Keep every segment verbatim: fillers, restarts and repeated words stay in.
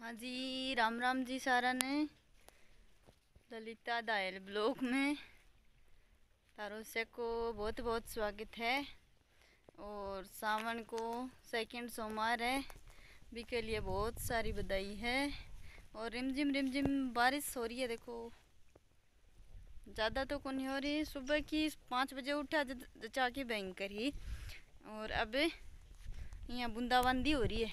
हाँ जी, राम राम जी सारा ने। ललिता दायल ब्लॉक में तारो से को बहुत बहुत स्वागत है। और सावन को सेकंड सोमवार है, भी के लिए बहुत सारी बधाई है। और रिमझिम रिमझिम बारिश हो रही है, देखो ज़्यादा तो कौन हो रही। सुबह की पाँच बजे उठा जचा के भयंकर ही, और अब यहाँ बूंदाबांदी हो रही है।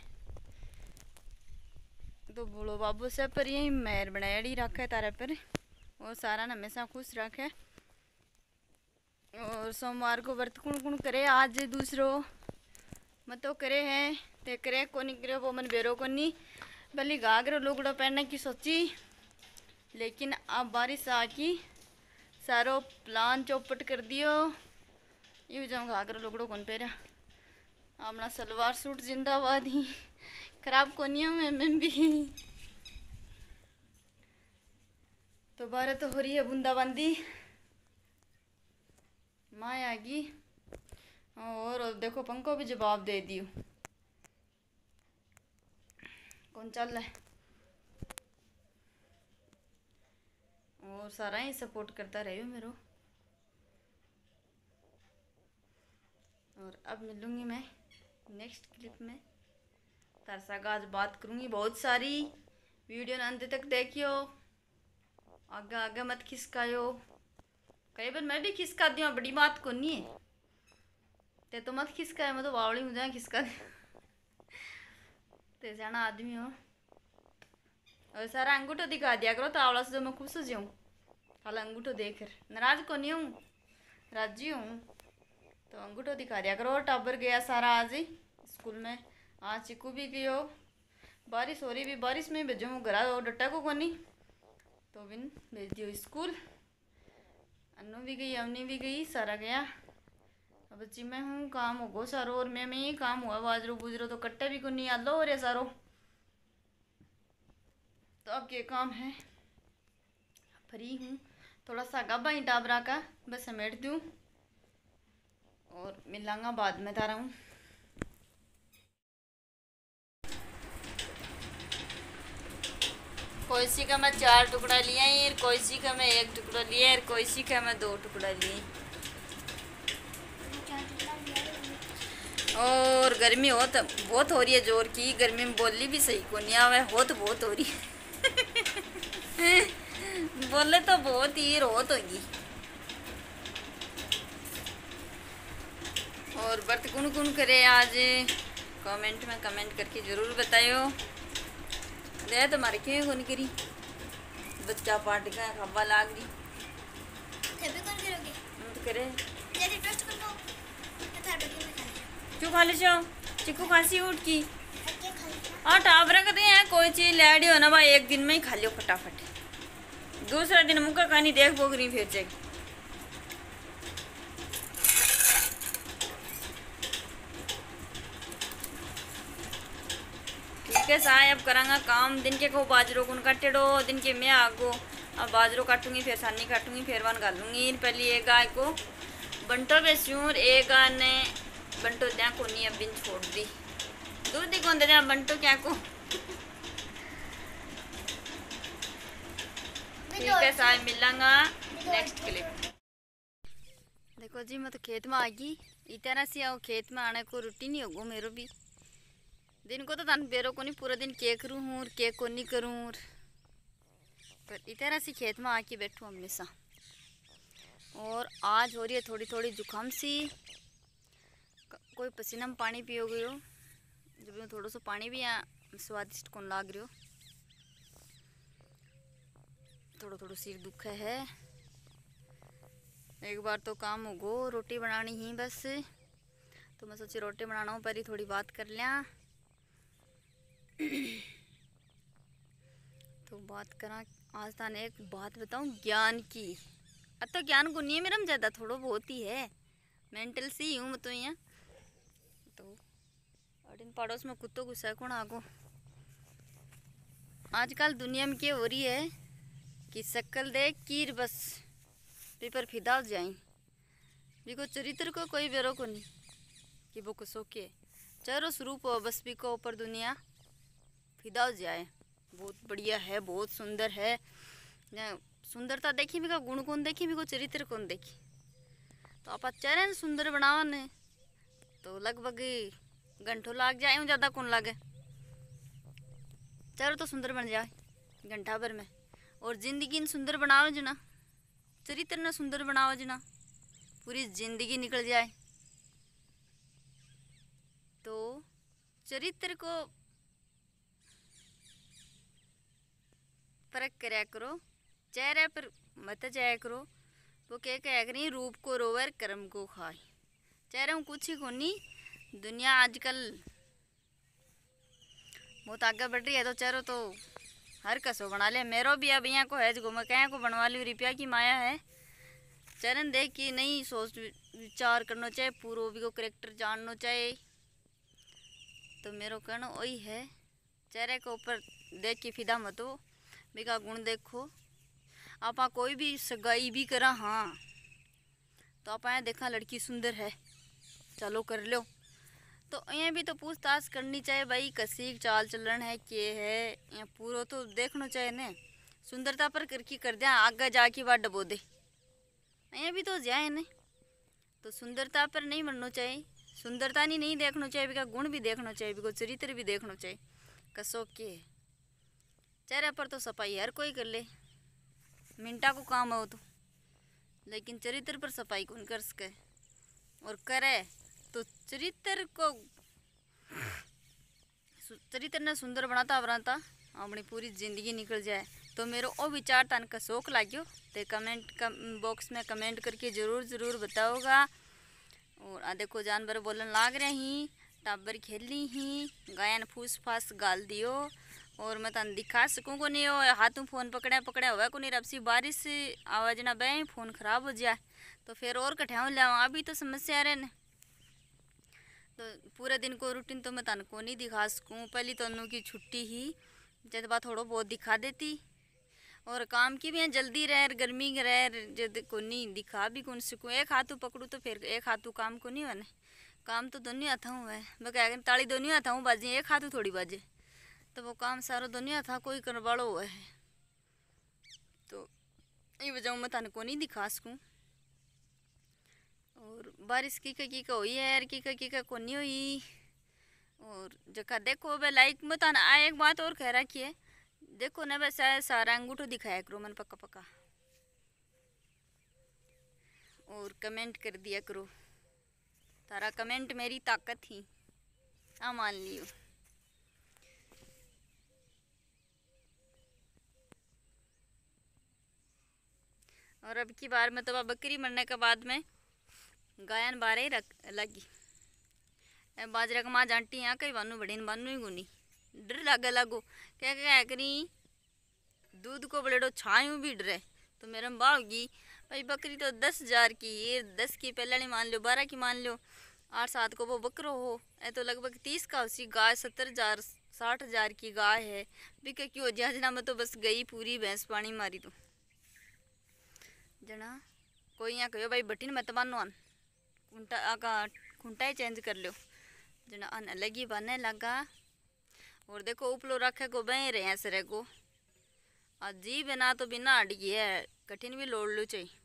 तो बोलो बाबू से पर यही मेहर बनाड़ी रखे तारे पर, और सारा ने हमेशा खुश रखे। और सोमवार को व्रत कुण कुण करे, आज दूसरो मत तो करे है ते करे को नहीं करे वो मन बेरो को नहीं। भली घाघरो लुगड़ो पहनने की सोची, लेकिन अब बारिश आकी सारो प्लान चौपट कर दियो। यूँ जाऊँ घाघरो लुगड़ो कौन पहरा, अपना सलवार सूट जिंदाबाद ही खराब को नहीं हूँ मैं भी। तो बारह तो हो रही है बूंदाबांदी, माँ आगी। और देखो पंखो भी जवाब दे दियो, कौन चल रहा है। और सारा ही सपोर्ट करता रहो मेरो। और अब मिलूंगी मैं नेक्स्ट क्लिप में, तार साथ आज बात करूंगी बहुत सारी। वीडियो ने अंत तक देखियो, आगे आगे मत खिसकायो। कई बार मैं भी खिसका दी हूँ, बड़ी बात को नहीं है। ते तो मत खिसकाए, मैं तो बावड़ी मुझे खिसका दे। ते जाना आदमी हो। और सारा अंगूठो दिखा दिया करो, तावड़ा से जो मैं खुश हो जाऊँ। खाला अंगूठो देख नाराज को नहीं हूँ, राजी हूँ। तो अंगूठो दिखा दिया करो। टाबर गया सारा आज ही स्कूल में, आज चिकू भी गयो। बारिश हो रही भी, बारिश में भेजूँ घर डटा को कोनी, तो बिन भेज दियो स्कूल। अन्नू भी गई, अवनी भी गई, सारा गया। अब बच्ची मैं हूँ, काम होगो सारो। और मैं में ही काम हुआ, बाजरो बुजरो तो कट्टे भी को नहीं आलो और ये सारो। तो अब ये काम है, फ्री हूँ। थोड़ा सा गब्बा ही टाबरा का बस समेट दूँ, और मिलांगा बाद में तारा हूँ। कोई सी का मैं चार टुकड़ा लिया ही, कोई सी का मैं एक टुकड़ा लिया, और कोई सी का मैं दो टुकड़ा लिए। और गर्मी हो तो बहुत हो रही है जोर की। गर्मी में बोली भी सही को नहीं आवे, हो तो बहुत हो रही है। बोले तो बहुत ही रोत होगी। और व्रत कौन कौन करे आज, कमेंट में कमेंट करके ज़रूर बताइयो। दे तुम्हारे क्यों कौन करी, बच्चा पार्टी का खब्बा लाग रही। कौन करोगे? हम तो करे क्यों खा ले जाओ। चिकू खांसी उठ की हाँ टाबरा कहते हैं कोई चीज लैडी हो ना भाई, एक दिन में ही खा लियो फटाफट। दूसरा दिन मुक्का कहानी देख बोग रही फिर चेक। ठीक है साय, अब करांगा काम। दिन के को बाजरो कौन काटेड़ो, दिन के मैं आगो अब बाजरो काटूंगी, फिर सानी काटूंगी, फिर वन घालूंगी। पहले एक गाय को बंटो बेचूँ, एक गाय ने बंटो त्या को नहीं अब बिन छोड़ दी। दूध ही कौन दे बंटो क्या को। ठीक है साय, मिलांगा नेक्स्ट क्लिप। देखो जी मैं तो खेत में आ गई। इतना सी आओ खेत में आने को रूटीन ही होगो मेरो भी। दिन को तो तन बेरो को नहीं, पूरा दिन के करूँ हूँ और के को नहीं करूँ। पर इतना सी खेत में आके बैठूँ हमेशा। और आज हो रही है थोड़ी थोड़ी जुकाम सी, कोई पसीना में पानी पियो गयो। जब थोड़ा सा पानी भी यहाँ स्वादिष्ट कौन लाग रही हो। थोड़ा थोड़ा सिर दुख है। एक बार तो काम होगो, रोटी बनानी ही बस। तो मैं सोची रोटी बनाना हूँ, पहले थोड़ी बात कर लिया। तो बात करा आज ताने एक बात बताऊँ ज्ञान की। अब तो ज्ञान को नहीं है मेरा ज़्यादा, थोड़ा बहुत ही है। मेंटल सी हूँ मैं तो यहाँ। तो और इन पड़ोस में कुत्तों गुस्सा कौन आगो। आजकल दुनिया में क्या हो रही है कि शक्ल देख कीर बस पेपर फिदा जाए। बिको चरित्र को कोई बेरो को नहीं कि वो को सोके चरो स्वरूप हो, बस बिको ऊपर दुनिया फिदा जाए। बहुत बढ़िया है, बहुत सुंदर है। न सुंदरता देखी भी का गुण कौन देखी भी को चरित्र कौन देखी। तो आप चेहरे ने सुंदर बनावा ने तो लगभग घंटों लाग जाए, ज़्यादा कौन लागे। चेहरा तो सुंदर बन जाए घंटा भर में। और जिंदगी ने सुंदर बनावे जना, चरित्र ने सुंदर बनावे जना, पूरी जिंदगी निकल जाए। तो चरित्र को परख करया करो, चेहरे पर मत जाया करो। वो क्या कह करी, रूप को रोवर कर्म को खाए। चेहरे में कुछ ही कोनी, दुनिया आजकल बहुत आगे बढ़ रही है। तो चेहरा तो हर कसो बना ले। मेरो भी अब यहाँ को है जो मैं कहीं को बनवा ली, रुपया की माया है। चरण देख के नहीं सोच विचार करना चाहिए, पूरा भी को करेक्टर जानना चाहिए। तो मेरो कहना वही है, चेहरे के ऊपर देख के फिदा मत हो, बिका गुण देखो। आप कोई भी सगाई भी करा हाँ तो आप यहाँ देखा लड़की सुंदर है, चलो कर लो। तो यहाँ भी तो पूछताछ करनी चाहिए भाई, कसी चाल चलन है के है, यहाँ पूरा तो देखना चाहिए ने। सुंदरता पर करकी कर दिया आगे जाके बात डबो दे, यहाँ भी तो जाए ने। तो सुंदरता पर नहीं मरना चाहिए, सुंदरता नहीं नहीं देखना चाहिए, बिका गुण भी देखना चाहिए, बिको चरित्र भी देखना चाहिए। कसो के चेहरे पर तो सफाई हर कोई कर ले, मिनटा को काम हो तो, लेकिन चरित्र पर सफाई कौन कर सके। और करे तो चरित्र को चरित्र ने सुंदर बनाता बनाता अपनी पूरी जिंदगी निकल जाए। तो मेरा ओ विचार तन का शौक लाग्यो तो कमेंट कम बॉक्स में कमेंट करके ज़रूर ज़रूर बताओगा। और आ देखो जानवर बोलन लाग रहे ही, टाबर खेली ही, गायन फूस फास गाल दियो। और मैं तन दिखा सकूँ को नहीं हो, हाथों फ़ोन पकड़ा पकड़ा हुआ को नहीं, रब सी बारिश आवाज ना बह फ़ोन ख़राब हो जाए तो फिर और कठाऊँ लाऊँ। अभी तो समस्या रहे न, तो पूरे दिन को रूटीन तो मैं तन को नहीं दिखा सकूँ। पहली तो अनु की छुट्टी ही जब बात थोड़ा बहुत दिखा देती, और काम की भी जल्दी रह गर्मी रह जब को नहीं दिखा भी कौन सकूँ। एक हाथों पकड़ू तो फिर एक हाथों काम को नहीं बने, काम तो दोनों हाथा हूँ है। मैं कह ताली दोनों हाथा हूँ बाजे, एक हाथों थोड़ी बाजे, तो वो काम सारा दोनों हाथा कोई कर वालो हुआ है। तो ये वजह मैं तन को नहीं दिखा सकूँ। और बारिश की का की का हुई है यार, की का की का को नहीं हुई। और जगह देखो भाई लाइक में तन आ एक बात और कह रखी है, देखो ना वैसा सारा अंगूठो दिखाया करो मन पक्का पक्का, और कमेंट कर दिया करो। तारा कमेंट मेरी ताकत ही आ मान लियो। और अब की बार में तो बकरी मरने के बाद में गायन बारे ही रख लगी बाजरा का माँ जानती यहाँ कहीं बानू बड़ी बानू ही गुनी डर लगे लगो क्या क्या करी दूध को बड़े छायूं भी डरे। तो मेरे में बागी भाई बकरी तो दस हजार की, ये दस की पहले नहीं मान लो, बारह की मान लो, आठ सात को वो बकरो हो ए तो लगभग तीस का उसी गाय सत्तर हजार साठ हजार की गाय है। बिके क्यों जना में तो बस गई पूरी भैंस पानी मारी। तो जना कोई यहाँ कहो भाई बटिन मत बानो अन खुंटा आका खुंटा ही चेंज कर लो, जना अन अलग ही बनने लगा। और देखो उपलो रखे को बह रहे हैं सरे को अजीब है ना, तो बिना अड़गी है कठिन भी लोड़ लो चाहिए।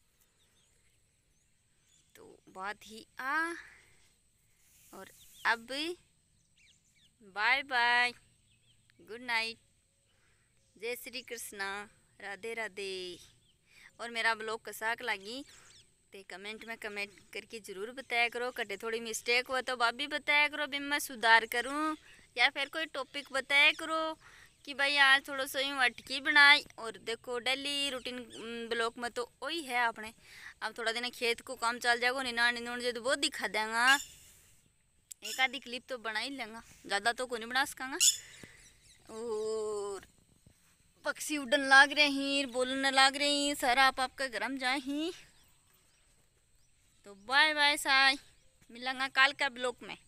तो बात ही आ और अब बाय बाय, गुड नाइट, जय श्री कृष्णा, राधे राधे। और मेरा ब्लॉग कसाक लगी तो कमेंट में कमेंट करके ज़रूर बताया करो। कटे थोड़ी मिस्टेक हो तो भाभी बताया करो, भी मैं सुधार करूं, या फिर कोई टॉपिक बताया करो कि भाई आज थोड़ा सा यूँ अटकी बनाई। और देखो डेली रूटीन ब्लॉग में तो वही है अपने। अब थोड़ा दिन खेत को काम चल जाएगा, निना निनोड़ जो तो वो दिखा देंगा, एक आधी क्लिप तो बना ही लेंगा, ज़्यादा तो को नहीं बना सकांगा। और पक्षी उड़न लाग रहे हैं, बोलने लाग रहे हैं, सारा आप आपका गरम जाए ही। तो बाय बाय साय, मिलेंगे काल का ब्लॉग में।